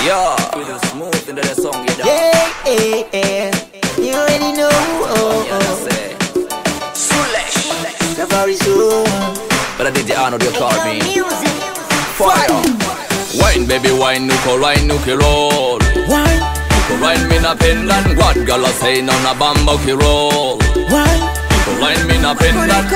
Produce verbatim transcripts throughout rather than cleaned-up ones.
Yeah, with the smooth into the song, you know. Yeah, yeah, yeah. You already know. Oh, Yeah, oh. say Foolish. The very soon. But I did the honor you called me. Fire. Wine, baby, wine, nuko, wine, nuki, roll. Wine, Nuko, wine, me na pendant. What girl I say, no na bambo, ki roll. wine. Nuko, wine, me na pendant.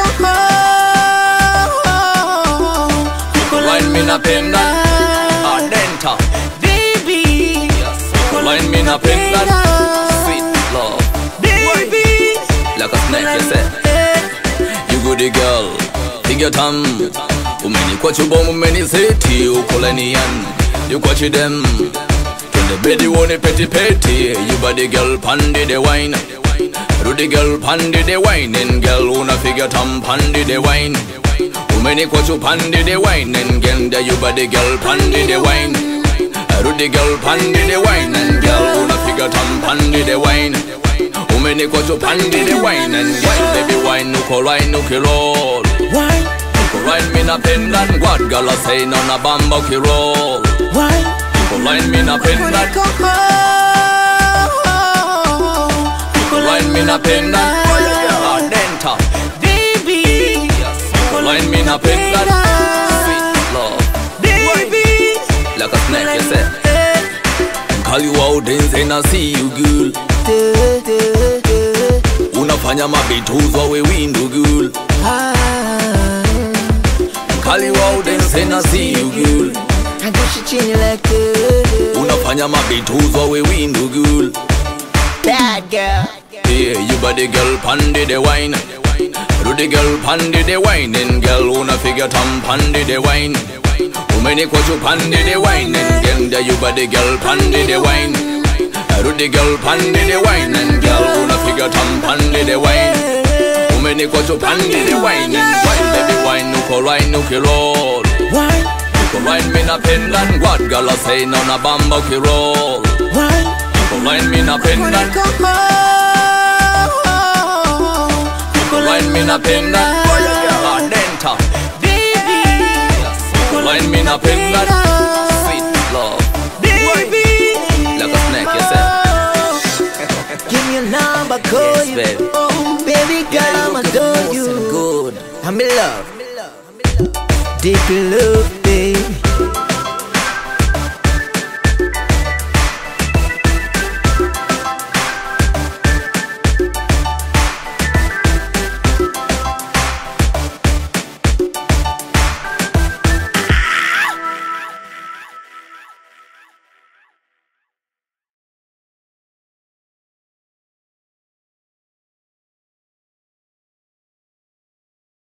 Nuko, wine, me na pendant. Ardenta. Baby. Yes. Nuko, wine, me na pendant. Sweet love. Baby. Like a snake, you say. You goody girl. Think your thumb. Umeni kwa chubo umeni seti ukolenian. You kwa chidem. Kende bedi wone peti peti. You body girl pandi de wine. Rudy girl pandi de wine. And girl una figure thumb pandi de wine. Umeni kwa chu pandi de wine. And genda you body girl pandi de wine. Rudy girl pandi de wine. And girl una figure thumb pandi de wine. Umeni kwa chu pandi de wine. And wine baby wine nuko wine nuki roll. Wine, Wine me na pendant, what girl I say no na bambo ki roll. wine. Wine me na pendant, wine me na pendant, ardenta. Baby. Wine me na pendant, sweet love. Baby. Like a snake you say. Call you out and say na see you girl. Unafanya mabituzo we windu girl. Call you out and say na see you girl. I go she chin you like that. Unafanya mabituzo we windu girl. Bad girl. Yeah, you body girl pandi de wine. Rudy girl pandi de wine. And girl una figure thumb pandi de wine. Umeni kwa chu pandi de wine. And genda you body girl pandi de wine. Rudy girl pandi de wine. And girl una figure thumb pandi de wine. Umeni kwa chu pandi de wine. And wine baby wine nuko wine nuki roll. Wine, Nuko wine me na pendant. What girl I say no na bambo ki roll. wine. Nuko wine me na pendant. Wine me na pendant, ardenta. Baby. Wine me na pendant, sweet love. Baby. Like a snake you say. Give me a number, call Yes, you. baby. Oh, baby girl, I'ma adore you. Good. I'm in love. Deep in love.